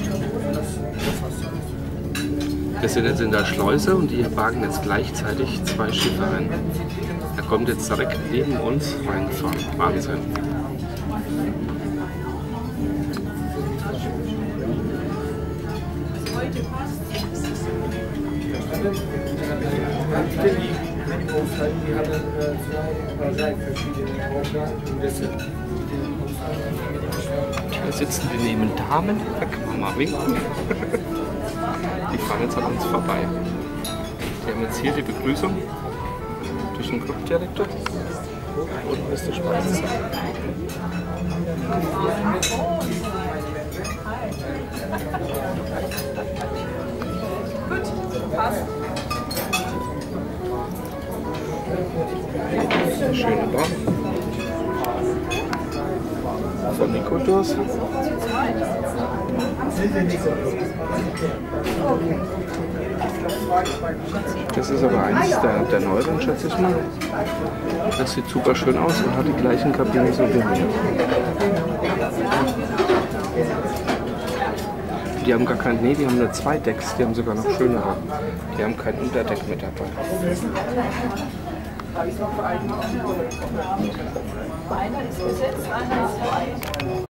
Wir sind jetzt in der Schleuse und die parken jetzt gleichzeitig zwei Schiffe rein. Er kommt jetzt direkt neben uns reingefahren. Wahnsinn. Da sitzen wir neben Damen, da kann man mal winken. Die fahren jetzt an uns vorbei. Die haben jetzt hier die Begrüßung durch den Clubdirektor. Unten ist der Speisesaal. Gut, passt. Eine schöne Bar. Von Nikotos. Das ist aber eins der neueren, schätze ich mal. Das sieht super schön aus und hat die gleichen Kabinen so wie mir. Die haben gar kein, nee, die haben nur zwei Decks, die haben sogar noch schönere. Die haben kein Unterdeck mit dabei. Einer ist besetzt, einer ist frei.